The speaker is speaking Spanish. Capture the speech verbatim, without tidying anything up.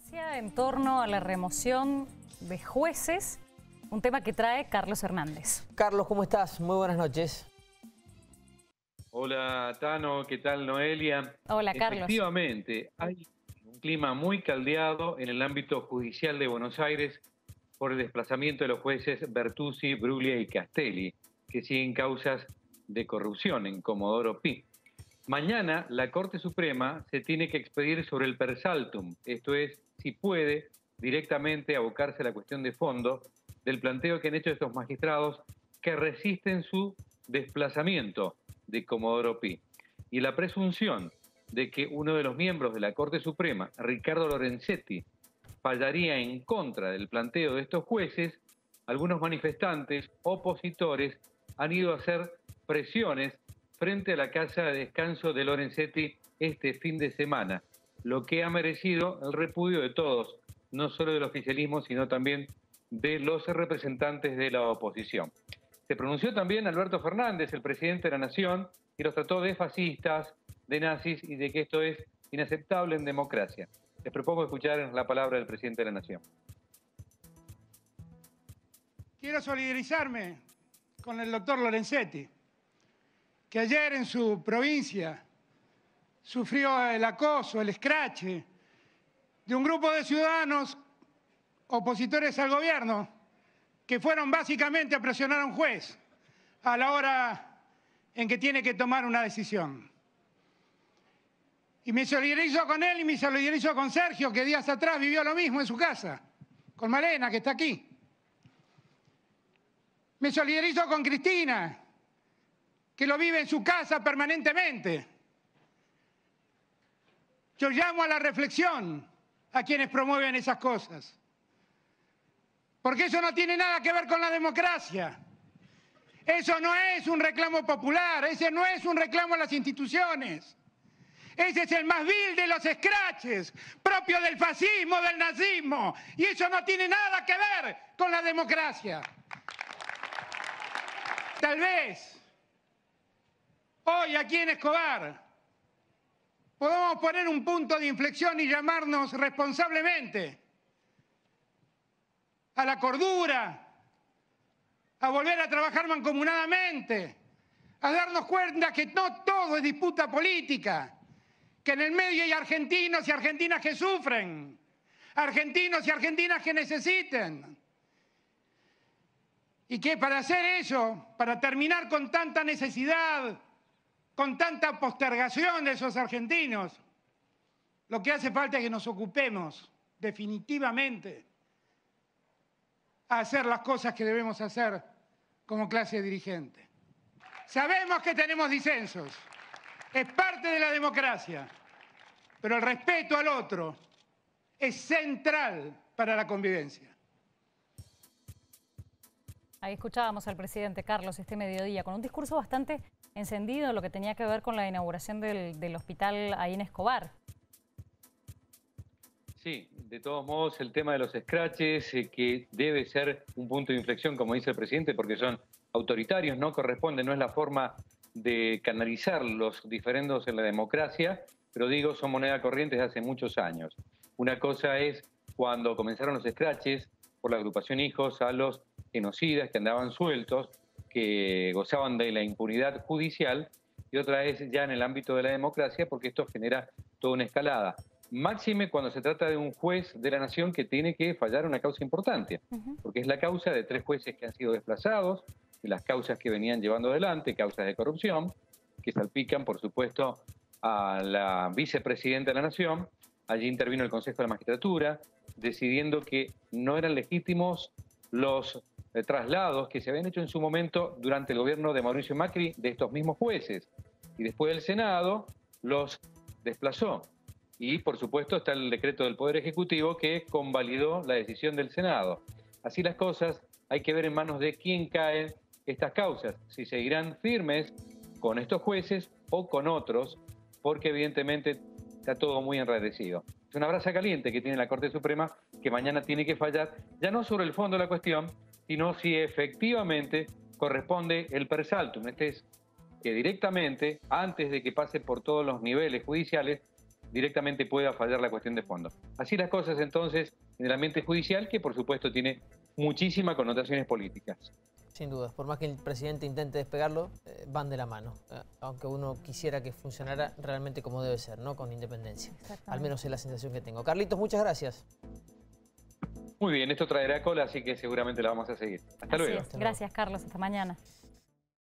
En torno a la remoción de jueces, un tema que trae Carlos Hernández. Carlos, ¿cómo estás? Muy buenas noches. Hola, Tano, ¿qué tal, Noelia? Hola, Carlos. Efectivamente, hay un clima muy caldeado en el ámbito judicial de Buenos Aires por el desplazamiento de los jueces Bertuzzi, Bruglia y Castelli, que siguen causas de corrupción en Comodoro Pi. Mañana la Corte Suprema se tiene que expedir sobre el per saltum, esto es, si puede directamente abocarse a la cuestión de fondo del planteo que han hecho estos magistrados que resisten su desplazamiento de Comodoro Pi. Y la presunción de que uno de los miembros de la Corte Suprema, Ricardo Lorenzetti, fallaría en contra del planteo de estos jueces, algunos manifestantes opositores han ido a hacer presiones frente a la casa de descanso de Lorenzetti este fin de semana, lo que ha merecido el repudio de todos, no solo del oficialismo, sino también de los representantes de la oposición. Se pronunció también Alberto Fernández, el presidente de la Nación, y los trató de fascistas, de nazis y de que esto es inaceptable en democracia. Les propongo escuchar la palabra del presidente de la Nación. Quiero solidarizarme con el doctor Lorenzetti, que ayer en su provincia sufrió el acoso, el escrache de un grupo de ciudadanos opositores al gobierno que fueron básicamente a presionar a un juez a la hora en que tiene que tomar una decisión. Y me solidarizo con él y me solidarizo con Sergio, que días atrás vivió lo mismo en su casa, con Malena, que está aquí. Me solidarizo con Cristina, que lo vive en su casa permanentemente. Yo llamo a la reflexión a quienes promueven esas cosas, porque eso no tiene nada que ver con la democracia. Eso no es un reclamo popular, ese no es un reclamo a las instituciones. Ese es el más vil de los escraches, propio del fascismo, del nazismo, y eso no tiene nada que ver con la democracia. Tal vez hoy aquí en Escobar podemos poner un punto de inflexión y llamarnos responsablemente a la cordura, a volver a trabajar mancomunadamente, a darnos cuenta que no todo es disputa política, que en el medio hay argentinos y argentinas que sufren, argentinos y argentinas que necesiten. Y que para hacer eso, para terminar con tanta necesidad, con tanta postergación de esos argentinos, lo que hace falta es que nos ocupemos definitivamente a hacer las cosas que debemos hacer como clase dirigente. Sabemos que tenemos disensos, es parte de la democracia, pero el respeto al otro es central para la convivencia. Ahí escuchábamos al presidente Carlos este mediodía con un discurso bastante encendido en lo que tenía que ver con la inauguración del, del hospital ahí en Escobar. Sí, de todos modos el tema de los escraches, eh, que debe ser un punto de inflexión, como dice el presidente, porque son autoritarios, no corresponde, no es la forma de canalizar los diferendos en la democracia, pero digo, son moneda corriente desde hace muchos años. Una cosa es cuando comenzaron los escraches por la agrupación Hijos a los genocidas que andaban sueltos, que gozaban de la impunidad judicial, y otra es ya en el ámbito de la democracia, porque esto genera toda una escalada. Máxime cuando se trata de un juez de la nación que tiene que fallar una causa importante, uh-huh. porque es la causa de tres jueces que han sido desplazados, de las causas que venían llevando adelante, causas de corrupción, que salpican, por supuesto, a la vicepresidenta de la nación. Allí intervino el Consejo de la Magistratura, decidiendo que no eran legítimos los eh, traslados que se habían hecho en su momento durante el gobierno de Mauricio Macri de estos mismos jueces. Y después el Senado los desplazó. Y, por supuesto, está el decreto del Poder Ejecutivo que convalidó la decisión del Senado. Así las cosas, hay que ver en manos de quién caen estas causas. Si seguirán firmes con estos jueces o con otros, porque evidentemente está todo muy enredecido. Es una brasa caliente que tiene la Corte Suprema, que mañana tiene que fallar, ya no sobre el fondo de la cuestión, sino si efectivamente corresponde el per saltum. Este es que directamente, antes de que pase por todos los niveles judiciales, directamente pueda fallar la cuestión de fondo. Así las cosas entonces en el ambiente judicial, que por supuesto tiene muchísimas connotaciones políticas. Sin duda, por más que el presidente intente despegarlo, eh, van de la mano, eh, aunque uno quisiera que funcionara realmente como debe ser, ¿no? Con independencia. Al menos es la sensación que tengo. Carlitos, muchas gracias. Muy bien, esto traerá cola, así que seguramente la vamos a seguir. Hasta Así luego. es. Gracias, Carlos. Hasta mañana.